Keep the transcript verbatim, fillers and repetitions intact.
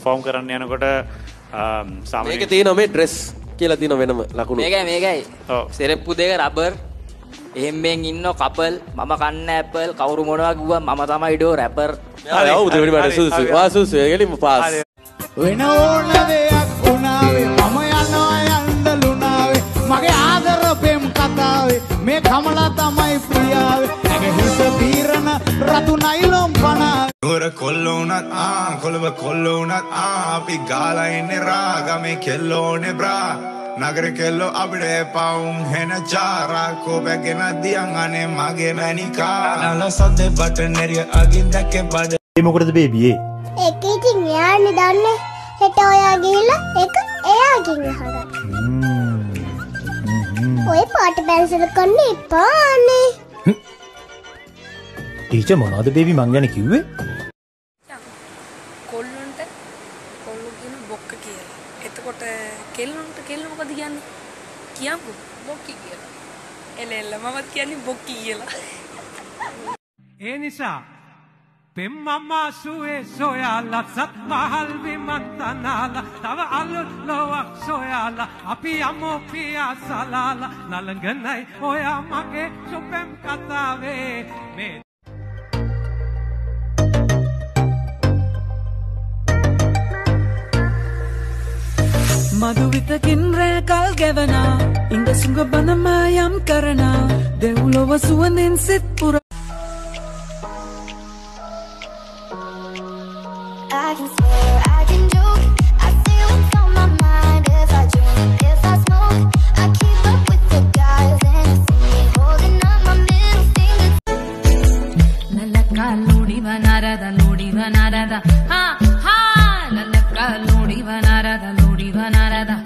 perform කරන්න යනකොට සාමාන්‍යයෙන් මේකේ තියෙනවා මේ dress කියලා තියෙන වෙනම ලකුණු. මේකයි මේකයි. ඔව්. සෙරෙප්පු දෙක රබර්. එහෙම්ෙන් ඉන්න කපල් මම කන්න ඇපල් කවුරු මොනවා කිව්වා මම තමයි ඩෝ රැපර්. හරි ඔව් දෙවෙනි පාඩේ සුසු. වා සුසු එගලිම පාස්. වෙන ඕන දෙයක් උනාවේ මම යනවා යන්නලුනාවේ මගේ ආදර පෙම් කතාවේ මේ කමලා තමයි ප්‍රියාවේ මගේ හිත පීරන රතු නයිලොම් පනාවේ නුවර කොල්ල උනත් ආ කොළඹ කොල්ල උනත් ආ අපි ගාලා ඉන්නේ රාගමේ කෙල්ලෝනේ බ්‍රා නගර කෙල්ලෝ අපිට පවුම් හෙන චාරා කෝපගෙන දියන් අනේ මගේ මැනිකා නල සද්දේ බටන් එරිය අගින් දැක්කේ බඩ ඒ මොකටද බේබි ඒ ඒක ඉතින් එයානේ දන්නේ හෙට ඔයා ගිහලා ඒක එයාගෙන් අහගන්න. ඔය පාට බැලසල කන්න එපානේ. ටීචර් මොනවද බේබි මං ගැන කිව්වේ? කොල්ලොන්ට කොල්ලෝ කියන බොක්ක කියලා. එතකොට කෙල්ලොන්ට කෙල්ල මොකද කියන්නේ? කියන්නකෝ බොක්කි කියලා. එල එල මමත් කියන්නේ බොක්කි කියලා. ඒ නිසා පෙම් මම්මා සුවේ සොයාලා සත් මහල් විමන්තනාලා තව අලුත් ලොවක් සොයාලා අපි යමු පියා සලාලා නලංගනයි ඔයා මගේ සුපෙම් කතාවේ මේ මදු විතකින් රැකල් ගෙවනා ඉංග සුඟ බනමා යම් කරනා දෙව්ලොව සුවඳින් සිත් පුර I can swear, I can joke. I say what's on my mind. If I drink, if I smoke, I keep up with the guys and you see me holding up my middle finger. Lalaka lodi banarada, lodi banarada, ha ha. Lalaka lodi banarada, lodi banarada.